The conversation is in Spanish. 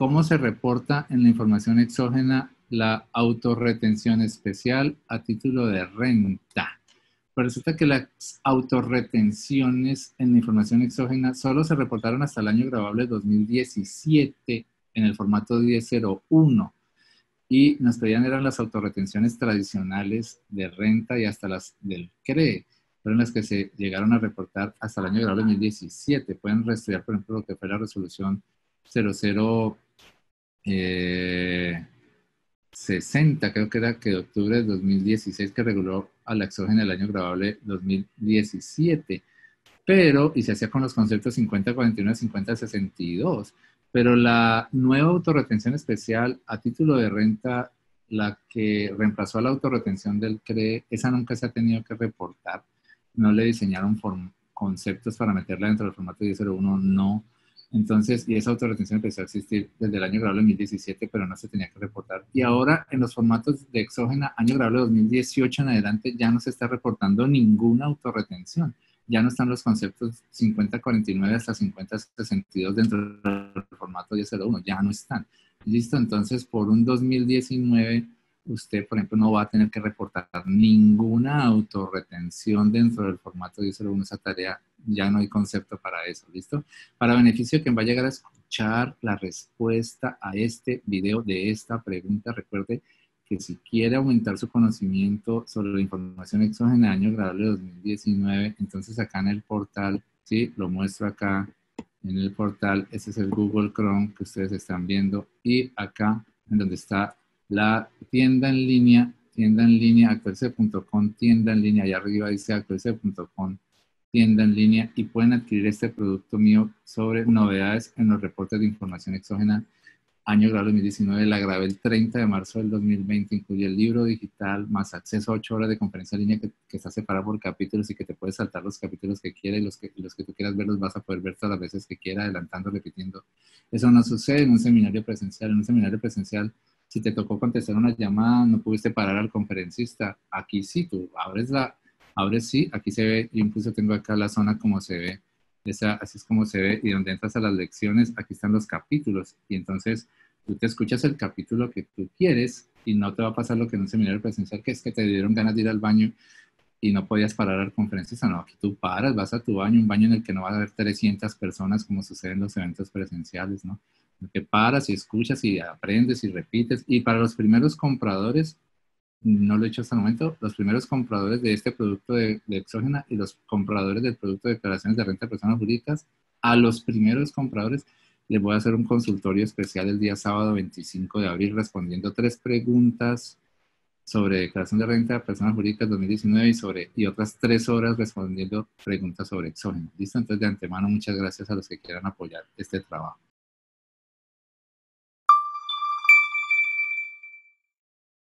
¿Cómo se reporta en la información exógena la autorretención especial a título de renta? Pues resulta que las autorretenciones en la información exógena solo se reportaron hasta el año grabable 2017 en el formato 1001 y nos pedían eran las autorretenciones tradicionales de renta y hasta las del CRE, fueron las que se llegaron a reportar hasta el año grabable 2017. Pueden reestudiar, por ejemplo, lo que fue la resolución 0060, creo que era que de octubre de 2016, que reguló a la exógena el año grabable 2017, pero, y se hacía con los conceptos 5041 y 5062, pero la nueva autorretención especial a título de renta, la que reemplazó a la autorretención del CRE, esa nunca se ha tenido que reportar, no le diseñaron conceptos para meterla dentro del formato 1001, no. Entonces, y esa autorretención empezó a existir desde el año grabable 2017, pero no se tenía que reportar. Y ahora, en los formatos de exógena, año grabable 2018 en adelante, ya no se está reportando ninguna autorretención. Ya no están los conceptos 5049 hasta 5062 dentro del formato 1001, ya no están. Listo, entonces por un 2019 usted, por ejemplo, no va a tener que reportar ninguna autorretención dentro del formato 1001, esa tarea ya no hay concepto para eso, ¿listo? Para beneficio de quien va a llegar a escuchar la respuesta a este video de esta pregunta, recuerde que si quiere aumentar su conocimiento sobre la información exógena año grabable 2019, entonces acá en el portal, ¿sí? Lo muestro acá en el portal, ese es el Google Chrome que ustedes están viendo, y acá en donde está la tienda en línea, actualice.com, tienda en línea, allá arriba dice actualice.com, tienda en línea, y pueden adquirir este producto mío sobre novedades en los reportes de información exógena año grabable 2019, la grabé el 30 de marzo del 2020, incluye el libro digital, más acceso a 8 horas de conferencia en línea que está separado por capítulos y que te puedes saltar los capítulos que quieras y los que tú quieras ver los vas a poder ver todas las veces que quieras, adelantando, repitiendo. Eso no sucede en un seminario presencial. En un seminario presencial, si te tocó contestar una llamada, no pudiste parar al conferencista. Aquí sí, tú abres sí, aquí se ve, yo incluso tengo acá la zona como se ve. Así es como se ve, y donde entras a las lecciones, aquí están los capítulos, y entonces tú te escuchas el capítulo que tú quieres y no te va a pasar lo que en un seminario presencial, que es que te dieron ganas de ir al baño y no podías parar al conferencista. No, aquí tú paras, vas a tu baño, un baño en el que no va a haber 300 personas como sucede en los eventos presenciales, ¿no? En el que paras y escuchas y aprendes y repites. Y para los primeros compradores, no lo he hecho hasta el momento, los primeros compradores de este producto de exógena y los compradores del producto de declaraciones de renta de personas jurídicas, a los primeros compradores les voy a hacer un consultorio especial el día sábado 25 de abril respondiendo 3 preguntas sobre declaración de renta de personas jurídicas 2019 y otras 3 horas respondiendo preguntas sobre exógeno. ¿Listo? Entonces, de antemano, muchas gracias a los que quieran apoyar este trabajo.